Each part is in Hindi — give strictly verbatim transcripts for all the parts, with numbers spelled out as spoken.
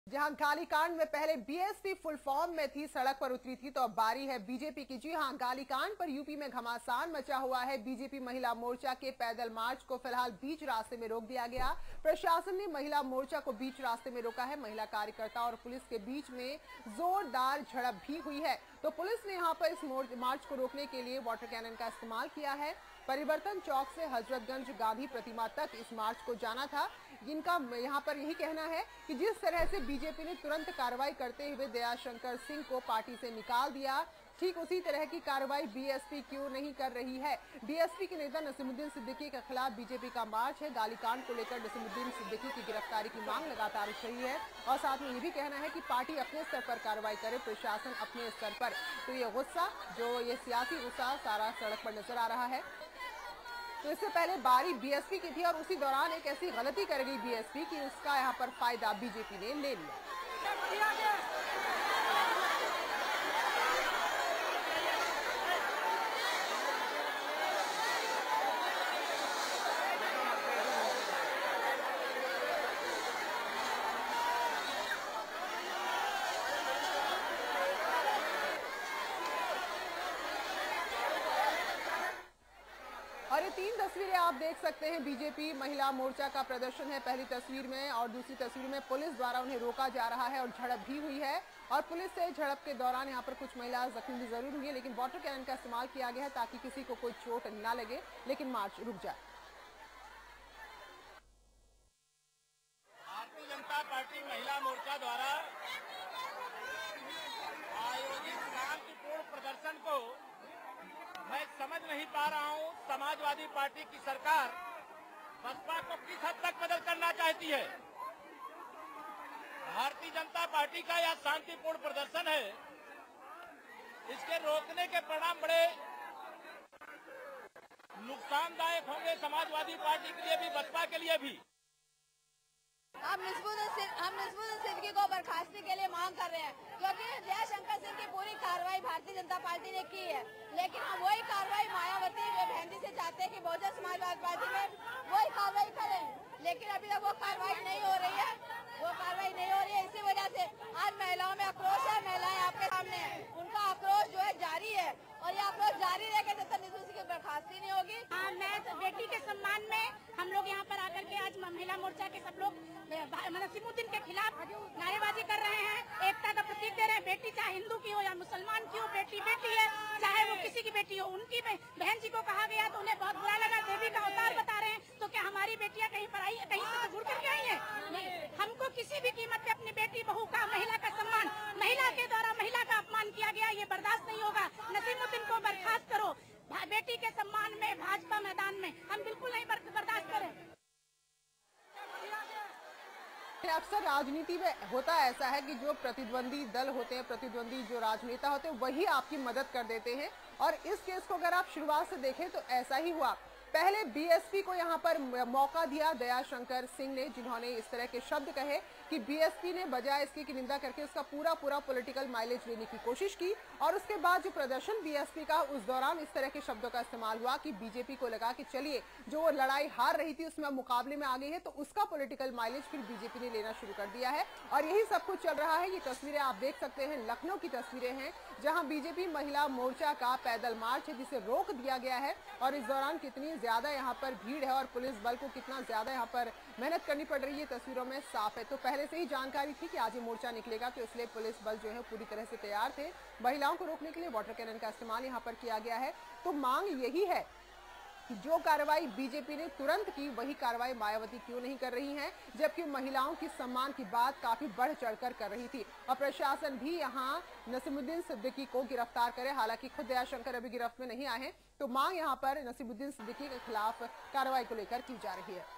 जहां गालीकांड में पहले बीएसपी फुल फॉर्म में थी, सड़क पर उतरी थी, तो अब बारी है बीजेपी की। जी हां, गालीकांड पर यूपी में घमासान मचा हुआ है। बीजेपी महिला मोर्चा के पैदल मार्च को फिलहाल बीच रास्ते में रोक दिया गया। प्रशासन ने महिला मोर्चा को बीच रास्ते में रोका है। महिला कार्यकर्ता और पुलिस के बीच में जोरदार झड़प भी हुई है। तो पुलिस ने यहां पर इस मार्च को रोकने के लिए वाटर कैनन का इस्तेमाल किया है। परिवर्तन चौक से हजरतगंज गांधी प्रतिमा तक इस मार्च को जाना था। इनका यहां पर यही कहना है कि जिस तरह से बीजेपी ने तुरंत कार्रवाई करते हुए दयाशंकर सिंह को पार्टी से निकाल दिया, ठीक उसी तरह की कार्रवाई बीएसपी क्यों नहीं कर रही है। बीएसपी के नेता नसीमुद्दीन सिद्दीकी के खिलाफ बीजेपी का मार्च है। गालीकांड को लेकर नसीमुद्दीन सिद्दीकी की गिरफ्तारी की मांग लगातार उठ रही है और साथ में ये भी कहना है कि पार्टी अपने स्तर पर कार्रवाई करे, प्रशासन अपने स्तर पर। तो ये गुस्सा, जो ये सियासी गुस्सा सारा सड़क पर नजर आ रहा है। तो इससे पहले बारी बीएसपी की थी और उसी दौरान एक ऐसी गलती कर गई बीएसपी कि उसका यहाँ पर फायदा बीजेपी ने ले लिया। और ये तीन तस्वीरें आप देख सकते हैं, बीजेपी महिला मोर्चा का प्रदर्शन है पहली तस्वीर में, और दूसरी तस्वीर में पुलिस द्वारा उन्हें रोका जा रहा है और झड़प भी हुई है। और पुलिस से झड़प के दौरान यहाँ पर कुछ महिलाएं जख्मी भी जरूर हुई है, लेकिन वाटर कैनन का इस्तेमाल किया गया है ताकि किसी को कोई चोट ना लगे, लेकिन मार्च रुक जाए। भारतीय जनता पार्टी महिला मोर्चा द्वारा आयोजित शांतिपूर्ण प्रदर्शन को मैं समझ नहीं पा रहा हूं, समाजवादी पार्टी की सरकार बसपा को किस हद तक मदद करना चाहती है। भारतीय जनता पार्टी का यह शांतिपूर्ण प्रदर्शन है, इसके रोकने के परिणाम बड़े नुकसानदायक होंगे समाजवादी पार्टी के लिए भी, बसपा के लिए भी। हम नसीमुद्दीन हम नसीमुद्दीन सिद्दीकी को बर्खास्ती के लिए मांग कर रहे हैं, क्योंकि दयाशंकर सिंह की पूरी कार्रवाई भारतीय जनता पार्टी ने की है, लेकिन हम वही कार्रवाई मायावती बहन जी से चाहते हैं कि बहुजन समाजवादी पार्टी में वही कार्रवाई करें, लेकिन अभी तक वो कार्रवाई नहीं हो रही है वो कार्रवाई नहीं हो रही है। इसी वजह से आज महिलाओं में आक्रोश है, महिलाएं आपके सामने है, उनका आक्रोश जो है जारी है और ये आक्रोश जारी रहेगा जब तक नसीमुद्दीन की बर्खास्ती नहीं होगी। हाँ, मैं तो बेटी के सम्मान में हम लोग यहाँ पर आकर के आज महिला मोर्चा के सब लोग नसीमुद्दीन के खिलाफ नारेबाजी कर रहे हैं, एकता का प्रतीक दे रहे हैं। बेटी चाहे हिंदू की हो या मुसलमान की हो, बेटी बेटी है, चाहे वो किसी की बेटी हो। उनकी बहन जी को कहा गया तो उन्हें बहुत बुरा लगा, देवी का अवतार बता रहे हैं। तो क्या हमारी बेटियां कहीं पर आई, कहीं से जुड़ करके आई है? हमको किसी भी कीमत पे अपनी बेटी बहू का, महिला का सम्मान, महिला के द्वारा महिला का अपमान किया गया, ये बर्दाश्त नहीं होगा। नसीमुद्दीन को बर्खास्त करो। बेटी के सम्मान में भाजपा मैदान में हम बिल्कुल नहीं बर्दाश्त करें। अक्सर राजनीति में होता ऐसा है कि जो प्रतिद्वंदी दल होते हैं, प्रतिद्वंदी जो राजनेता होते हैं, वही आपकी मदद कर देते हैं। और इस केस को अगर आप शुरुआत से देखें तो ऐसा ही हुआ। पहले बीएसपी को यहां पर मौका दिया दयाशंकर सिंह ने, जिन्होंने इस तरह के शब्द कहे कि बीएसपी ने बजाय इसकी की निंदा करके उसका पूरा पूरा पॉलिटिकल माइलेज लेने की कोशिश की। और उसके बाद जो प्रदर्शन बीएसपी का, उस दौरान इस तरह के शब्दों का इस्तेमाल हुआ कि बीजेपी को लगा कि चलिए जो वो लड़ाई हार रही थी उसमें मुकाबले में आ गई है, तो उसका पॉलिटिकल माइलेज फिर बीजेपी ने लेना शुरू कर दिया है। और यही सब कुछ चल रहा है। ये तस्वीरें आप देख सकते हैं, लखनऊ की तस्वीरें हैं, जहां बीजेपी महिला मोर्चा का पैदल मार्च है जिसे रोक दिया गया है। और इस दौरान कितनी ज्यादा यहाँ पर भीड़ है और पुलिस बल को कितना ज्यादा यहाँ पर मेहनत करनी पड़ रही है, तस्वीरों में साफ है। तो पहले से ही जानकारी थी कि आज ये मोर्चा निकलेगा, तो इसलिए पुलिस बल जो है पूरी तरह से तैयार थे। महिलाओं को रोकने के लिए वाटर कैनन का इस्तेमाल यहाँ पर किया गया है। तो मांग यही है कि जो कार्रवाई बीजेपी ने तुरंत की, वही कार्रवाई मायावती क्यों नहीं कर रही हैं, जबकि महिलाओं की सम्मान की बात काफी बढ़ चढ़कर कर रही थी। और प्रशासन भी यहां नसीमुद्दीन सिद्दीकी को गिरफ्तार करे, हालांकि खुद दयाशंकर अभी गिरफ्त में नहीं आए हैं। तो मांग यहां पर नसीमुद्दीन सिद्दीकी के खिलाफ कार्रवाई को लेकर की जा रही है।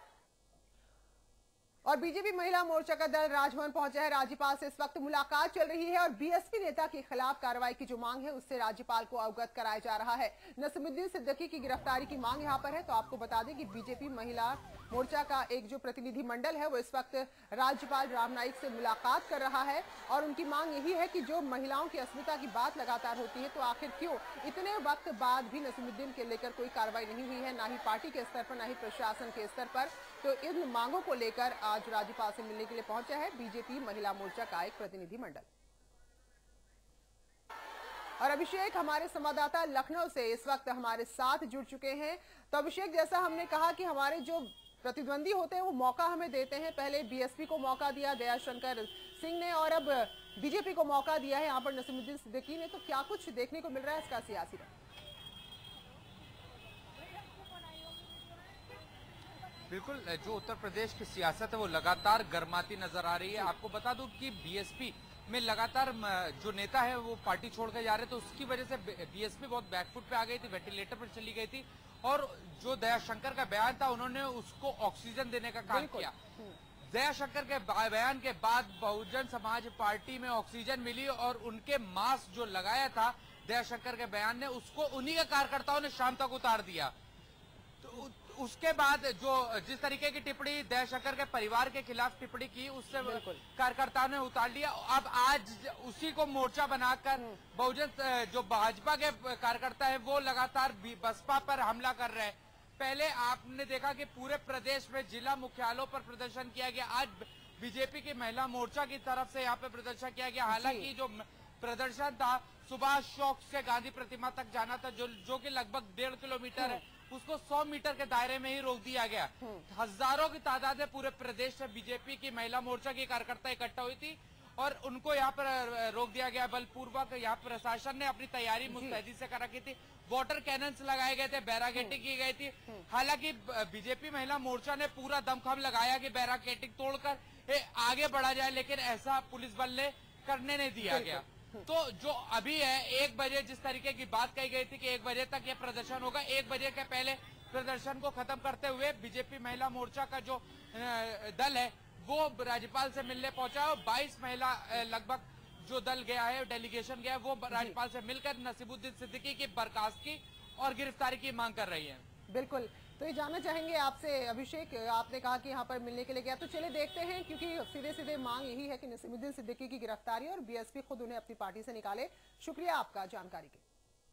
और बीजेपी महिला मोर्चा का दल राजभवन पहुंचा है। राज्यपाल से इस वक्त मुलाकात चल रही है और बीएसपी नेता के खिलाफ कार्रवाई की जो मांग है उससे राज्यपाल को अवगत कराया जा रहा है। नसीमुद्दीन सिद्दीकी की गिरफ्तारी की मांग यहां पर है। तो आपको बता दें कि बीजेपी महिला मोर्चा का एक जो प्रतिनिधि मंडल है वो इस वक्त राज्यपाल राम नाईक से मुलाकात कर रहा है और उनकी मांग यही है कि जो महिलाओं की अस्मिता की बात लगातार होती है तो आखिर क्यों इतने वक्त बाद भी नसीमुद्दीन के लेकर कोई कार्रवाई नहीं हुई है, ना ही पार्टी के स्तर पर ना ही प्रशासन के स्तर पर। तो इन मांगों को लेकर आज राज्यपाल से मिलने के लिए पहुंचा है बीजेपी महिला मोर्चा का एक प्रतिनिधि मंडल। और अभिषेक हमारे संवाददाता लखनऊ से इस वक्त हमारे साथ जुड़ चुके हैं। तो अभिषेक, जैसा हमने कहा कि हमारे जो प्रतिद्वंदी होते हैं वो मौका हमें देते हैं, पहले बीएसपी को मौका दिया दयाशंकर सिंह ने और अब बीजेपी को मौका दिया है यहाँ पर नसीमुद्दीन सिद्दीकी ने, तो क्या कुछ देखने को मिल रहा है इसका सियासी रंग? बिल्कुल, जो उत्तर प्रदेश की सियासत है वो लगातार गर्माती नजर आ रही है। आपको बता दूं कि बीएसपी में लगातार जो नेता है वो पार्टी छोड़कर जा रहे, तो उसकी वजह से बीएसपी बहुत बैकफुट पे आ गई थी, वेंटिलेटर पर चली गई थी और जो दयाशंकर का बयान था उन्होंने उसको ऑक्सीजन देने का काम किया। दयाशंकर के बयान के बाद बहुजन समाज पार्टी में ऑक्सीजन मिली और उनके मास्क जो लगाया था दयाशंकर के बयान ने, उसको उन्हीं के कार्यकर्ताओं ने शाम तक उतार दिया। तो उसके बाद जो जिस तरीके की टिप्पणी दयाशंकर के परिवार के खिलाफ टिप्पणी की, उससे कार्यकर्ताओं ने उतार लिया। अब आज उसी को मोर्चा बनाकर बहुजन जो भाजपा के कार्यकर्ता है वो लगातार बसपा पर हमला कर रहे हैं। पहले आपने देखा कि पूरे प्रदेश में जिला मुख्यालयों पर प्रदर्शन किया गया, आज बीजेपी की महिला मोर्चा की तरफ से यहाँ पे प्रदर्शन किया गया। हालांकि जो प्रदर्शन था सुभाष चौक से गांधी प्रतिमा तक जाना था, जो जो कि लगभग डेढ़ किलोमीटर है, उसको सौ मीटर के दायरे में ही रोक दिया गया। हजारों की तादाद में पूरे प्रदेश से बीजेपी की महिला मोर्चा की कार्यकर्ता इकट्ठा हुई थी और उनको यहाँ पर रोक दिया गया बलपूर्वक। यहाँ प्रशासन ने अपनी तैयारी मुस्तैदी से कर रखी थी, वाटर कैनन्स लगाए गए थे, बैरागेटिंग की गई थी। हालांकि बीजेपी महिला मोर्चा ने पूरा दमखम लगाया कि बैरागेटिंग तोड़कर आगे बढ़ा जाए, लेकिन ऐसा पुलिस बल ने करने नहीं दिया गया। तो जो अभी है, एक बजे जिस तरीके की बात कही गई थी कि एक बजे तक ये प्रदर्शन होगा, एक बजे के पहले प्रदर्शन को खत्म करते हुए बीजेपी महिला मोर्चा का जो दल है वो राज्यपाल से मिलने पहुंचा और बाईस महिला लगभग जो दल गया है, डेलीगेशन गया है, वो राज्यपाल से मिलकर नसीमुद्दीन सिद्दीकी की बर्खास्तगी और गिरफ्तारी की मांग कर रही है। बिल्कुल, तो ये जानना चाहेंगे आपसे अभिषेक, आपने कहा कि यहाँ पर मिलने के लिए गया, तो चले देखते हैं, क्योंकि सीधे सीधे मांग यही है कि नसीमुद्दीन सिद्दीकी की गिरफ्तारी और बीएसपी खुद उन्हें अपनी पार्टी से निकाले। शुक्रिया आपका जानकारी के।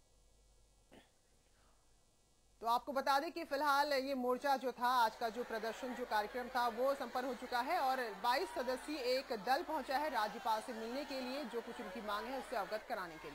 तो आपको बता दें कि फिलहाल ये मोर्चा जो था, आज का जो प्रदर्शन जो कार्यक्रम था वो संपन्न हो चुका है और बाईस सदस्यीय एक दल पहुंचा है राज्यपाल से मिलने के लिए, जो कुछ उनकी मांग है उससे अवगत कराने के लिए।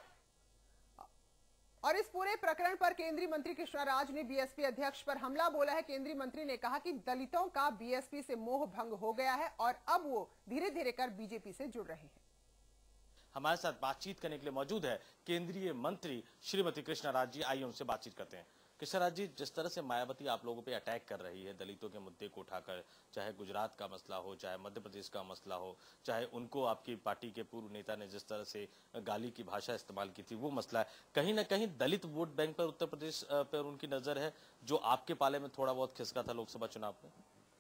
और इस पूरे प्रकरण पर केंद्रीय मंत्री कृष्णा राज ने बीएसपी अध्यक्ष पर हमला बोला है। केंद्रीय मंत्री ने कहा कि दलितों का बीएसपी से मोह भंग हो गया है और अब वो धीरे धीरे कर बीजेपी से जुड़ रहे हैं। हमारे साथ बातचीत करने के लिए मौजूद है केंद्रीय मंत्री श्रीमती कृष्णा राज जी। आइए उनसे बातचीत करते हैं। कृष्णा राज जी, जिस तरह से मायावती आप लोगों पे अटैक कर रही है दलितों के मुद्दे को उठाकर, चाहे गुजरात का मसला हो, चाहे मध्य प्रदेश का मसला हो, चाहे उनको आपकी पार्टी के पूर्व नेता ने जिस तरह से गाली की भाषा इस्तेमाल की थी वो मसला है, कहीं ना कहीं दलित वोट बैंक पर उत्तर प्रदेश पर उनकी नजर है, जो आपके पाले में थोड़ा बहुत खिसका था लोकसभा चुनाव में।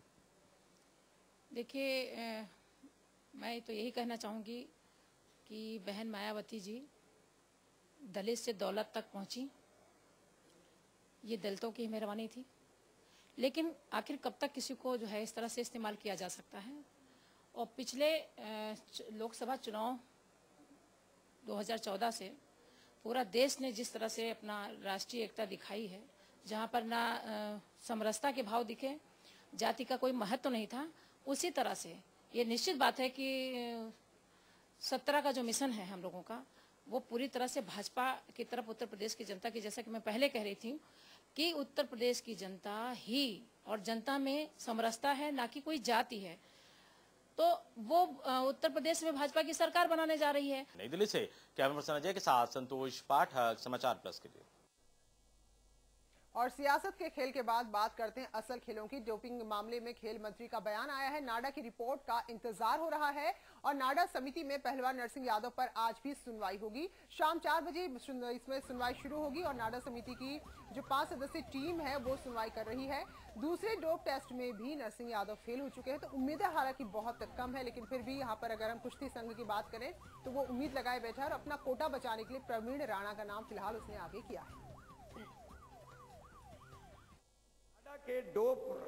देखिए, मैं तो यही कहना चाहूंगी कि बहन मायावती जी दलित से दौलत तक पहुंची, ये दलितों की मेहरबानी थी। लेकिन आखिर कब तक किसी को जो है इस तरह से इस्तेमाल किया जा सकता है। और पिछले लोकसभा चुनाव दो हज़ार चौदह से पूरा देश ने जिस तरह से अपना राष्ट्रीय एकता दिखाई है, जहां पर ना समरसता के भाव दिखे, जाति का कोई महत्व नहीं था, उसी तरह से ये निश्चित बात है कि सत्रह का जो मिशन है हम लोगों का, वो पूरी तरह से भाजपा की तरफ उत्तर प्रदेश की जनता की, जैसा कि मैं पहले कह रही थी कि उत्तर प्रदेश की जनता ही और जनता में समरसता है, ना कि कोई जाति है। तो वो उत्तर प्रदेश में भाजपा की सरकार बनाने जा रही है। नई दिल्ली से कैमरा पर्सन अजय के साथ संतोष पाठक, समाचार प्लस के लिए। और सियासत के खेल के बाद बात करते हैं असल खेलों की। डोपिंग मामले में खेल मंत्री का बयान आया है, नाडा की रिपोर्ट का इंतजार हो रहा है और नाडा समिति में पहलवान नरसिंह यादव पर आज भी सुनवाई होगी। शाम चार बजे इसमें सुनवाई शुरू होगी और नाडा समिति की जो पांच सदस्यीय टीम है वो सुनवाई कर रही है। दूसरे डोप टेस्ट में भी नरसिंह यादव फेल हो चुके हैं, तो उम्मीदें हालांकि बहुत कम है, लेकिन फिर भी यहाँ पर अगर हम कुश्ती संघ की बात करें तो वो उम्मीद लगाए बैठा है और अपना कोटा बचाने के लिए प्रवीण राणा का नाम फिलहाल उसने आगे किया है। के डोप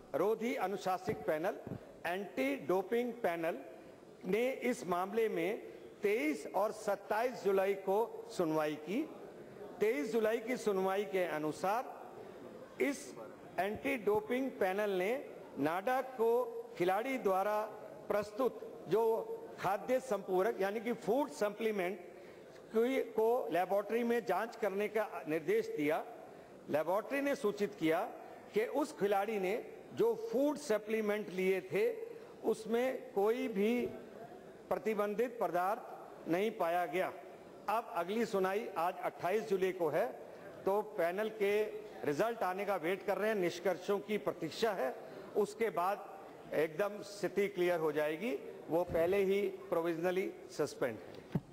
रोधी अनुशासित पैनल एंटी डोपिंग पैनल ने इस मामले में तेईस और सत्ताईस जुलाई को सुनवाई की। तेईस जुलाई की सुनवाई के अनुसार इस एंटी डोपिंग पैनल ने नाडा को खिलाड़ी द्वारा प्रस्तुत जो खाद्य संपूरक यानी कि फूड सप्लीमेंट को लेबोरेटरी में जांच करने का निर्देश दिया। लेबोरेटरी ने सूचित किया कि उस खिलाड़ी ने जो फूड सप्लीमेंट लिए थे उसमें कोई भी प्रतिबंधित पदार्थ नहीं पाया गया। अब अगली सुनवाई आज अट्ठाईस जुलाई को है, तो पैनल के रिजल्ट आने का वेट कर रहे हैं, निष्कर्षों की प्रतीक्षा है। उसके बाद एकदम स्थिति क्लियर हो जाएगी। वो पहले ही प्रोविजनली सस्पेंड है।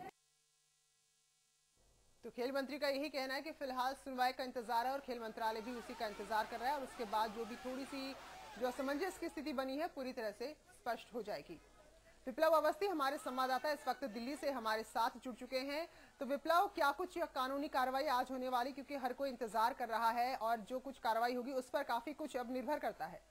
तो खेल मंत्री का यही कहना है कि फिलहाल सुनवाई का इंतजार है और खेल मंत्रालय भी उसी का इंतजार कर रहा है और उसके बाद जो भी थोड़ी सी जो असमंजस की स्थिति बनी है पूरी तरह से स्पष्ट हो जाएगी। विप्लव अवस्थी हमारे संवाददाता इस वक्त दिल्ली से हमारे साथ जुड़ चुके हैं। तो विप्लव, क्या कुछ कानूनी कार्रवाई आज होने वाली, क्योंकि हर कोई इंतजार कर रहा है और जो कुछ कार्रवाई होगी उस पर काफी कुछ अब निर्भर करता है।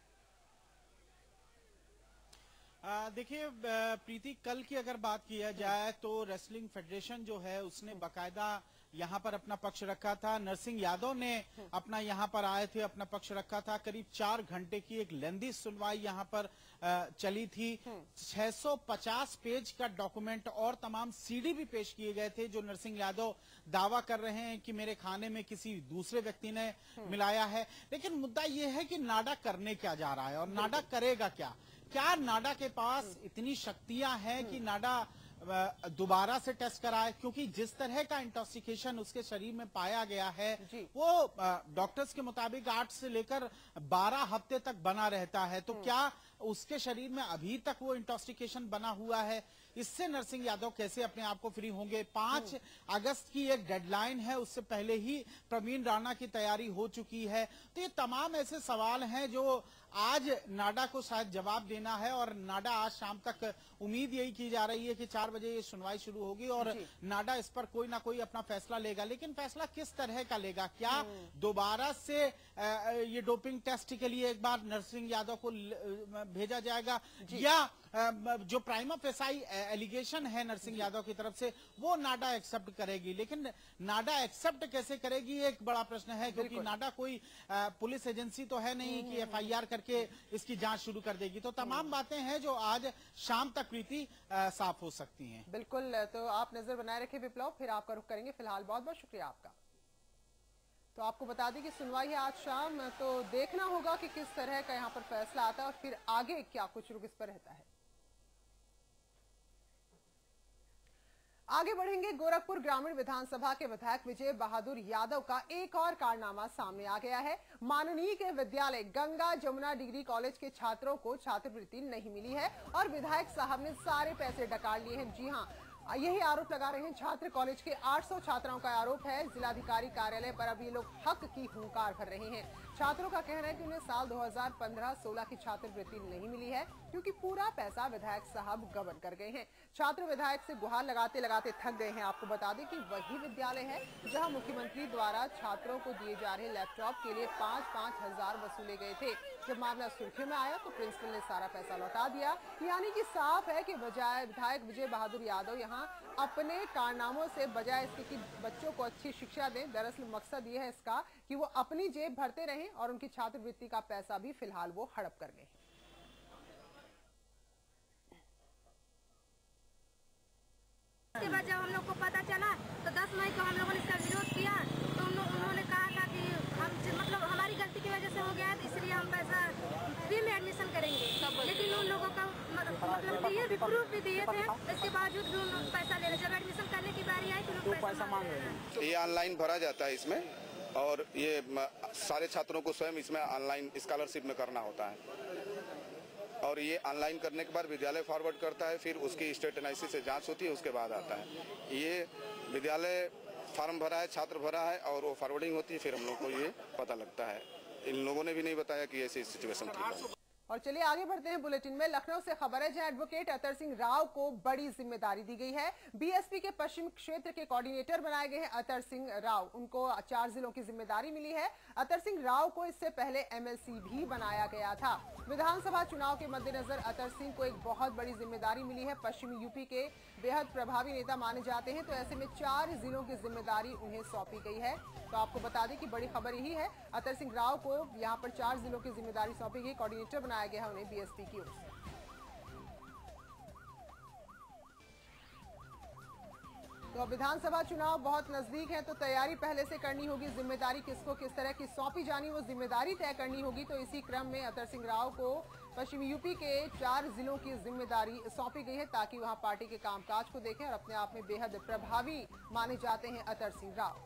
देखिए प्रीति, कल की अगर बात किया जाए तो रेसलिंग फेडरेशन जो है उसने बाकायदा यहाँ पर अपना पक्ष रखा था। नरसिंह यादव ने अपना यहाँ पर आए थे, अपना पक्ष रखा था। करीब चार घंटे की एक लेंदी सुनवाई यहाँ पर चली थी। छह सौ पचास पेज का डॉक्यूमेंट और तमाम सीडी भी पेश किए गए थे, जो नरसिंह यादव दावा कर रहे हैं कि मेरे खाने में किसी दूसरे व्यक्ति ने मिलाया है। लेकिन मुद्दा यह है कि नाडा करने क्या जा रहा है और नाडा करेगा क्या। क्या नाडा के पास इतनी शक्तियां हैं कि नाडा दोबारा से टेस्ट कराए, क्योंकि जिस तरह का इंटॉक्सिकेशन उसके शरीर में पाया गया है वो डॉक्टर्स के मुताबिक आठ से लेकर बारह हफ्ते तक बना रहता है। तो क्या उसके शरीर में अभी तक वो इंटॉक्सिकेशन बना हुआ है? इससे नरसिंह यादव कैसे अपने आप को फ्री होंगे? पांच अगस्त की एक डेडलाइन है, उससे पहले ही प्रवीण राणा की तैयारी हो चुकी है। तो ये तमाम ऐसे सवाल हैं जो आज नाडा को शायद जवाब देना है और नाडा आज शाम तक, उम्मीद यही की जा रही है कि चार बजे ये सुनवाई शुरू होगी और नाडा इस पर कोई ना कोई अपना फैसला लेगा। लेकिन फैसला किस तरह का लेगा? क्या दोबारा से ये डोपिंग टेस्ट के लिए एक बार नरसिंह यादव को भेजा जाएगा, या जो प्राइमा फेसाई एलिगेशन है नरसिंह यादव की तरफ से वो नाडा एक्सेप्ट करेगी? लेकिन नाडा एक्सेप्ट कैसे करेगी एक बड़ा प्रश्न है, क्योंकि नाडा कोई पुलिस एजेंसी तो है नहीं कि एफ आई आर करके इसकी जांच शुरू कर देगी। तो तमाम बातें हैं जो आज शाम तक प्रीति साफ हो सकती हैं। बिल्कुल, तो आप नजर बनाए रखें विप्लव, फिर आपका रुख करेंगे। फिलहाल बहुत बहुत शुक्रिया आपका। तो आपको बता दें कि सुनवाई है आज शाम, तो देखना होगा कि किस तरह का यहाँ पर फैसला आता है और फिर आगे क्या कुछ रुख इस पर रहता है। आगे बढ़ेंगे। गोरखपुर ग्रामीण विधानसभा के विधायक विजय बहादुर यादव का एक और कारनामा सामने आ गया है। माननीय के विद्यालय गंगा जमुना डिग्री कॉलेज के छात्रों को छात्रवृत्ति नहीं मिली है और विधायक साहब ने सारे पैसे डकार लिए हैं। जी हां, यही आरोप लगा रहे हैं छात्र। कॉलेज के आठ सौ छात्राओं का आरोप है। जिलाधिकारी कार्यालय पर अब ये लोग हक की हुंकार भर रहे हैं। छात्रों का कहना है कि उन्हें साल दो हज़ार पंद्रह सोलह की छात्रवृत्ति नहीं मिली है क्योंकि पूरा पैसा विधायक साहब गबन कर गए हैं। छात्र विधायक से गुहार लगाते लगाते थक गए हैं। आपको बता दें कि वही विद्यालय है जहां मुख्यमंत्री द्वारा छात्रों को दिए जा रहे लैपटॉप के लिए पाँच पाँच हजार वसूले गए थे। जब मामला सुर्खियों में आया तो प्रिंसिपल ने सारा पैसा लौटा दिया। यानी कि साफ है कि बजाय विधायक विजय बहादुर यादव यहाँ अपने कारनामों से बजाय इसके कि बच्चों को अच्छी शिक्षा दें, दरअसल मकसद ये है इसका कि वो अपनी जेब भरते रहें और उनकी छात्रवृत्ति का पैसा भी फिलहाल वो हड़प कर गए। इसके बाद जब हम लोग को पता चला तो दस मई को हम लोगों ने इसका विरोध किया, तो उन्होंने कहा था कि हम मतलब हमारी गलती की वजह से हो गया है, इसलिए हम पैसा फ्री में एडमिशन करेंगे। लेकिन उन लोगों का मतलब दिए भी, प्रूफ भी दिए थे, इसके बावजूद भी उन लोग पैसा ले रहे। जब एडमिशन करने की बारी आई तो लोग पैसा मांग रहे हैं। ये ऑनलाइन भरा जाता है इसमें, और ये सारे छात्रों को स्वयं इसमें ऑनलाइन स्कॉलरशिप में करना होता है और ये ऑनलाइन करने के बाद विद्यालय फॉरवर्ड करता है, फिर उसकी स्टेट एनालिसिस से जांच होती है, उसके बाद आता है। ये विद्यालय फॉर्म भरा है, छात्र भरा है और वो फॉरवर्डिंग होती है, फिर हम लोग को ये पता लगता है। इन लोगों ने भी नहीं बताया कि ऐसी सिचुएशन थी। और चलिए आगे बढ़ते हैं बुलेटिन में। लखनऊ से खबर है जहां एडवोकेट अतर सिंह राव को बड़ी जिम्मेदारी दी गई है। बीएसपी के पश्चिम क्षेत्र के कोऑर्डिनेटर बनाए गए हैं अतर सिंह राव। उनको चार जिलों की जिम्मेदारी मिली है। अतर सिंह राव को इससे पहले एमएलसी भी बनाया गया था। विधानसभा चुनाव के मद्देनजर अतर सिंह को एक बहुत बड़ी जिम्मेदारी मिली है। पश्चिमी यूपी के बेहद प्रभावी नेता माने जाते हैं, तो ऐसे में चार जिलों की जिम्मेदारी उन्हें सौंपी गई है। तो आपको बता दें कि बड़ी खबर यही है, अतर सिंह राव को यहां पर चार जिलों की जिम्मेदारी सौंपी गई। कोऑर्डिनेटर बनाया गया है उन्हें बीएसपी की ओर से। तो विधानसभा चुनाव बहुत नजदीक है, तो तैयारी पहले से करनी होगी। जिम्मेदारी किसको किस तरह की सौंपी जानी, वो जिम्मेदारी तय करनी होगी। तो इसी क्रम में अतर सिंह राव को पश्चिमी यूपी के चार जिलों की जिम्मेदारी सौंपी गई है, ताकि वहां पार्टी के कामकाज को देखें। और अपने आप में बेहद प्रभावी माने जाते हैं अतर सिंह राव।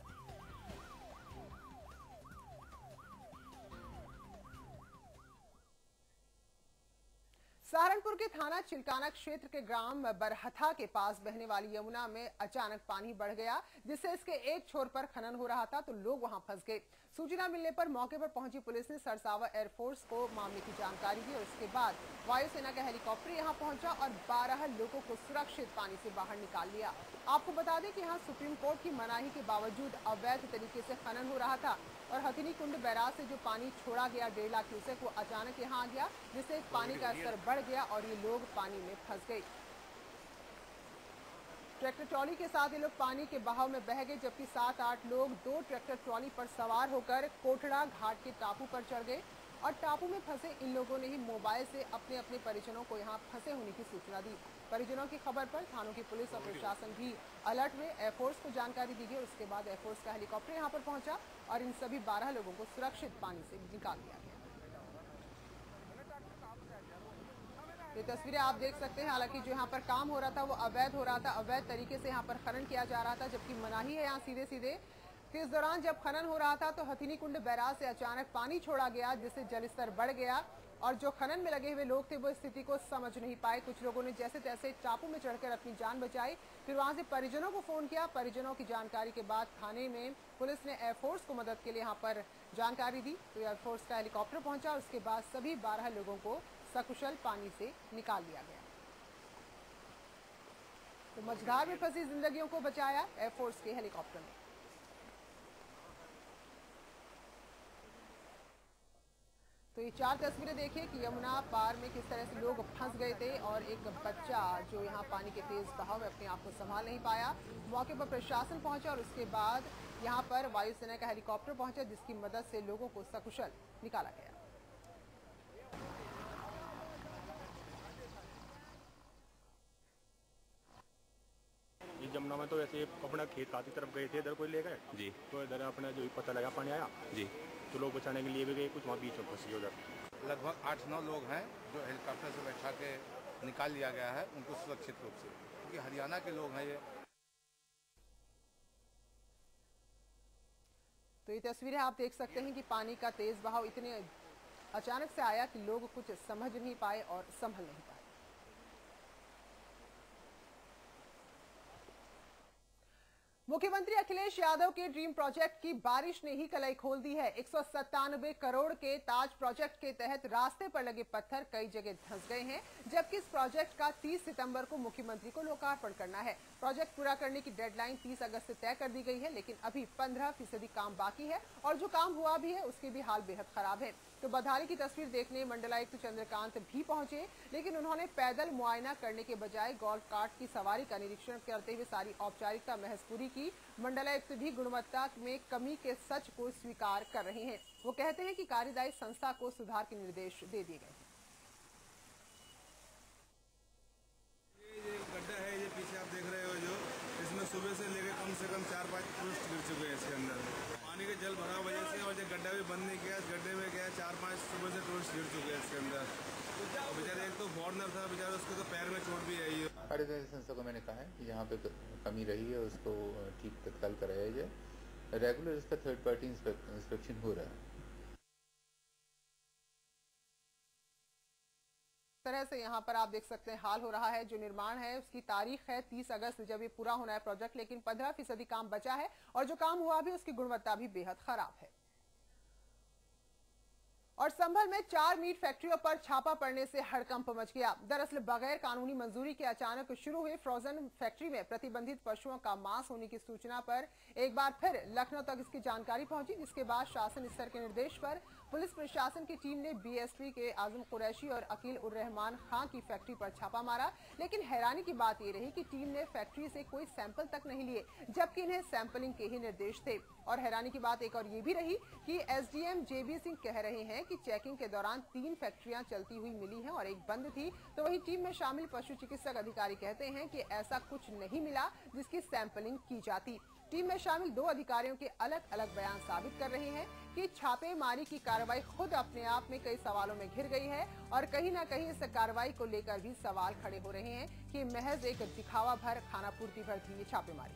सहारनपुर के थाना चिल्काना क्षेत्र के ग्राम बरहथा के पास बहने वाली यमुना में अचानक पानी बढ़ गया, जिससे इसके एक छोर पर खनन हो रहा था, तो लोग वहां फंस गए। सूचना मिलने पर मौके पर पहुंची पुलिस ने सरसावा एयरफोर्स को मामले की जानकारी दी और उसके बाद वायुसेना का हेलीकॉप्टर यहां पहुंचा और बारह लोगों को सुरक्षित पानी से बाहर निकाल लिया। आपको बता दें कि यहाँ सुप्रीम कोर्ट की मनाही के बावजूद अवैध तरीके से खनन हो रहा था और हथिनी कुंड बैराज से जो पानी छोड़ा गया डेढ़ लाख क्यूसेक, वो अचानक यहाँ आ गया, जिससे पानी का स्तर बढ़ गया और ये लोग पानी में फंस गए। ट्रैक्टर ट्रॉली के साथ ये लोग पानी के बहाव में बह गए, जबकि सात आठ लोग दो ट्रैक्टर ट्रॉली पर सवार होकर कोठड़ा घाट के टापू पर चढ़ गए और टापू में फंसे इन लोगों ने ही मोबाइल से अपने अपने परिजनों को यहाँ फंसे होने की सूचना दी। परिजनों की खबर पर थानों की पुलिस और प्रशासन भी अलर्ट हुए। एयरफोर्स को जानकारी दी गई। उसके बाद एयरफोर्स का हेलीकॉप्टर यहाँ पर पहुंचा और इन सभी बारह लोगों को सुरक्षित पानी से निकाल दिया गया। ये तस्वीरें आप देख सकते हैं। हालांकि जो यहाँ पर काम हो रहा था वो अवैध हो रहा था, अवैध तरीके से यहाँ पर खनन किया जा रहा था, जबकि मनाही है यहाँ सीधे सीधे। तो इस दौरान जब खनन हो रहा था तो हथिनी कुंड बैराज से अचानक पानी छोड़ा गया, जिससे जलस्तर बढ़ गया और जो खनन में लगे हुए लोग थे वो स्थिति को समझ नहीं पाए। कुछ लोगों ने जैसे तैसे टापू में चढ़कर अपनी जान बचाई, फिर वहां से परिजनों को फोन किया। परिजनों की जानकारी के बाद थाने में पुलिस ने एयरफोर्स को मदद के लिए यहाँ पर जानकारी दी, तो एयरफोर्स का हेलीकॉप्टर पहुंचा। उसके बाद सभी बारह लोगों को सकुशल पानी से निकाल लिया गया। तो मझधार में फंसी जिंदगियों को बचाया एयरफोर्स के हेलीकॉप्टर ने। तो ये चार तस्वीरें देखिए कि यमुना पार में किस तरह से लोग फंस गए थे और एक बच्चा जो यहाँ पानी के तेज बहाव में अपने आप को संभाल नहीं पाया। मौके पर प्रशासन पहुंचा और उसके बाद यहाँ पर वायुसेना का हेलीकॉप्टर पहुंचा, जिसकी मदद से लोगों को सकुशल निकाला गया। जमुना में तो ऐसे अपना खेत काटी तरफ गए थे, इधर कोई ले गए जी, तो इधर अपना जो पता लगा पानी आया जी, तो लोग बचाने के लिए भी गए, कुछ वहाँ बीच में फंसी उधर। लगभग आठ नौ लोग हैं जो हेलीकॉप्टर से बैठा के निकाल लिया गया है उनको सुरक्षित रूप से, क्योंकि हरियाणा के लोग हैं ये। तो ये तस्वीरें आप देख सकते हैं कि पानी का तेज बहाव इतने अचानक से आया कि लोग कुछ समझ नहीं पाए और संभल नहीं पाए। मुख्यमंत्री अखिलेश यादव के ड्रीम प्रोजेक्ट की बारिश ने ही कलाई खोल दी है। एक सौ सत्तानवे करोड़ के ताज प्रोजेक्ट के तहत रास्ते पर लगे पत्थर कई जगह धंस गए हैं, जबकि इस प्रोजेक्ट का तीस सितंबर को मुख्यमंत्री को लोकार्पण करना है। प्रोजेक्ट पूरा करने की डेडलाइन तीस अगस्त से तय कर दी गई है, लेकिन अभी पंद्रह फीसदी काम बाकी है और जो काम हुआ भी है उसके भी हाल बेहद खराब है। तो बधाली की तस्वीर देखने मंडलायुक्त चंद्रकांत भी पहुंचे, लेकिन उन्होंने पैदल मुआयना करने के बजाय गोल्फ कार्ट की सवारी का निरीक्षण करते हुए सारी औपचारिकता महज पूरी की। मंडलायुक्त भी गुणवत्ता में कमी के सच को स्वीकार कर रहे हैं। वो कहते हैं कि कार्यदायी संस्था को सुधार के निर्देश दे दिए गए हैं। ये गड्ढा है, ये पीछे आप देख रहे हो, जो इसमें सुबह से लेकर कम से कम चार पाँच टूरिस्ट गिर चुके हैं इसके अंदर। पानी के जल भरा वजह से, और ये गड्ढा भी बंद नहीं किया, इस गड्ढे में क्या है चार पाँच सुबह से टूरिस्ट गिर चुके हैं इसके अंदर। बेचारे एक तो फॉरनर था बेचारा, उसको तो पैर में चोट भी आई है। कार्यदायी संस्था को मैंने कहा है कि यहाँ पे कमी रही है उसको ठीक तत्काल कराया जाए। रेगुलर इसका थर्ड पार्टी इंस्पेक्शन हो रहा है। तरह से यहाँ पर आप देख सकते हैं हाल हो रहा है। जो निर्माण है उसकी तारीख है तीस अगस्त जब ये पूरा होना है प्रोजेक्ट, लेकिन पंद्रह फीसदी काम बचा है और जो काम हुआ भी उसकी गुणवत्ता भी बेहद खराब है। और संभल में चार मीट फैक्ट्रियों पर छापा पड़ने से हड़कंप मच गया। दरअसल बगैर कानूनी मंजूरी के अचानक शुरू हुए फ्रोजन फैक्ट्री में प्रतिबंधित पशुओं का मांस होने की सूचना पर एक बार फिर लखनऊ तक इसकी जानकारी पहुंची, जिसके बाद शासन स्तर के निर्देश पर पुलिस प्रशासन की टीम ने बीएसपी के आजम कुरैशी और अकील उर रहमान खां की फैक्ट्री पर छापा मारा। लेकिन हैरानी की बात ये रही कि टीम ने फैक्ट्री से कोई सैंपल तक नहीं लिए, जबकि इन्हें सैंपलिंग के ही निर्देश थे। और हैरानी की बात एक और ये भी रही कि एसडीएम जेबी सिंह कह रहे हैं कि चेकिंग के दौरान तीन फैक्ट्रियां चलती हुई मिली हैं और एक बंद थी, तो वही टीम में शामिल पशु चिकित्सक अधिकारी कहते हैं कि ऐसा कुछ नहीं मिला जिसकी सैंपलिंग की जाती। टीम में शामिल दो अधिकारियों के अलग अलग बयान साबित कर रहे हैं कि छापेमारी की कार्रवाई खुद अपने आप में कई सवालों में घिर गई है और कहीं ना कहीं इस कार्रवाई को लेकर भी सवाल खड़े हो रहे हैं कि महज एक दिखावा भर खाना पूर्ति भर थी ये छापेमारी।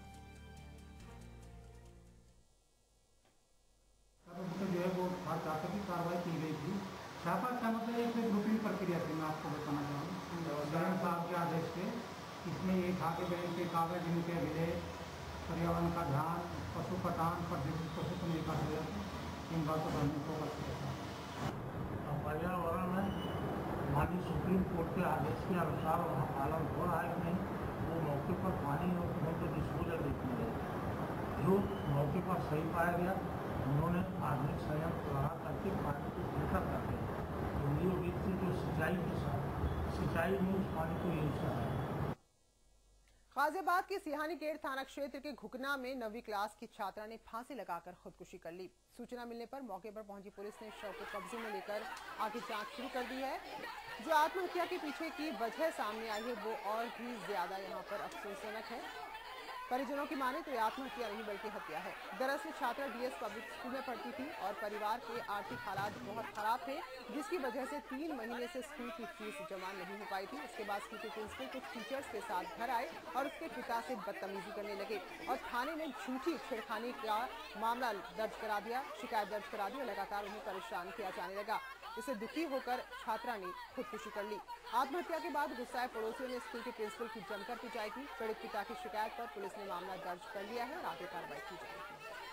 जो है वो छापे की कार्रवाई की गई थी। छापा का मतलब एक ग्रुपिंग प्रक्रिया थी, मैं आपको बताना चाहूँ सीएम साहब के आदेश पे। इसमें ये था कि बैंक के कागज इनके मिले, पर्यावरण का ध्यान, पशु कटान पर पशु को नहीं काटा जाता, इन बातों पर हमने फोकस किया था। पर्यावरण में माननीय सुप्रीम कोर्ट के आदेश के अनुसार वहाँ पालन हो रहा है कि नहीं, वो मौके पर पानी और तो डिस्पोजल देखने गए, जो मौके पर सही पाया गया। उन्होंने आधुनिक संयंत्र लगा करके पानी को फिल्टर करके जो व्यक्ति जो सिंचाई के साथ सिंचाई में उस पानी को यूज कर रहे हैं। गाजियाबाद के सिहानी गेट थाना क्षेत्र के घुकना में नवीं क्लास की छात्रा ने फांसी लगाकर खुदकुशी कर ली। सूचना मिलने पर मौके पर पहुंची पुलिस ने शव को कब्जे में लेकर आगे जांच शुरू कर दी है। जो आत्महत्या के पीछे की वजह सामने आई है वो और भी ज्यादा यहाँ पर अफसोसजनक है। परिजनों की माने तो ये आत्महत्या नहीं बल्कि हत्या है। दरअसल छात्रा डीएस पब्लिक स्कूल में पढ़ती थी और परिवार के आर्थिक हालात बहुत खराब थे, जिसकी वजह से तीन महीने से स्कूल की फीस जमा नहीं हो पाई थी। उसके बाद स्कूल के प्रिंसिपल कुछ टीचर्स के साथ घर आए और उसके पिता से बदतमीजी करने लगे और थाने में झूठी छेड़खानी का मामला दर्ज करा दिया, शिकायत दर्ज करा दी और लगातार उन्हें परेशान किया जाने लगा। इससे दुखी होकर छात्रा ने खुदकुशी कर ली। आत्महत्या के बाद गुस्साए पड़ोसियों ने स्कूल के प्रिंसिपल की जमकर पिटाई की। पीड़ित पिता की शिकायत पर पुलिस ने मामला दर्ज कर लिया है और आगे कार्रवाई की जाएगी।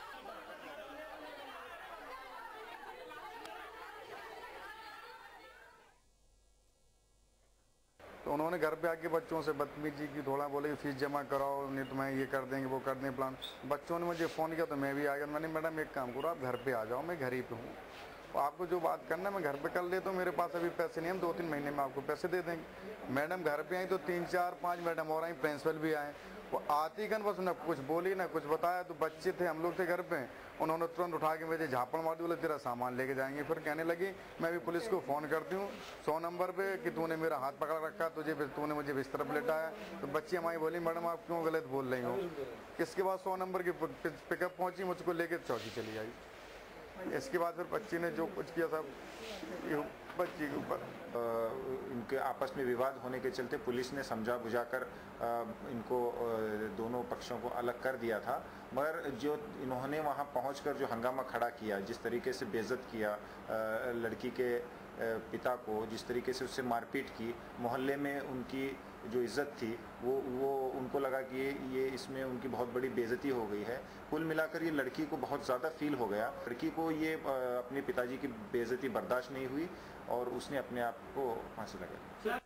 तो उन्होंने घर पे आके बच्चों से बदतमीजी की, थोड़ा बोले फीस जमा कराओ नहीं तो मैं ये कर देंगे वो कर देंगे प्लान। बच्चों ने मुझे फ़ोन किया तो मैं भी आ गया। मैंने मैडम एक काम करो, आप घर पे आ जाओ, मैं घर ही पे हूँ, आपको जो बात करना है मैं घर पे कर लेता हूँ, मेरे पास अभी पैसे नहीं, हम दो तीन महीने में आपको पैसे दे देंगे। मैडम घर पे आई तो तीन चार पांच मैडम और आई, प्रिंसिपल भी आए। वो आती कन बस न कुछ बोली ना कुछ बताया। तो बच्चे थे, हम लोग थे घर पे, उन्होंने तुरंत उठा के मुझे झापड़ मार दी, बोले तेरा सामान लेके जाएंगे। फिर कहने लगी मैं भी पुलिस को फ़ोन करती हूँ सौ नंबर पे कि तूने मेरा हाथ पकड़ रखा, तुझे तूने मुझे बिस्तर पर लेटाया। तो बच्ची हमारी बोली मैडम आप क्यों गलत बोल रही हो। इसके बाद सौ नंबर की पिकअप पहुँची, मुझको लेके चौकी चली आई। इसके बाद फिर बच्ची ने जो कुछ किया था बच्ची के ऊपर, इनके आपस में विवाद होने के चलते पुलिस ने समझा बुझाकर इनको दोनों पक्षों को अलग कर दिया था। मगर जो इन्होंने वहां पहुंचकर जो हंगामा खड़ा किया, जिस तरीके से बेइज्जत किया लड़की के पिता को, जिस तरीके से उससे मारपीट की, मोहल्ले में उनकी जो इज्जत थी वो वो उनको लगा कि ये ये इसमें उनकी बहुत बड़ी बेइज्जती हो गई है। कुल मिलाकर ये लड़की को बहुत ज़्यादा फील हो गया। लड़की को ये अपने पिताजी की बेइज्जती बर्दाश्त नहीं हुई और उसने अपने आप को फांसी लगाई।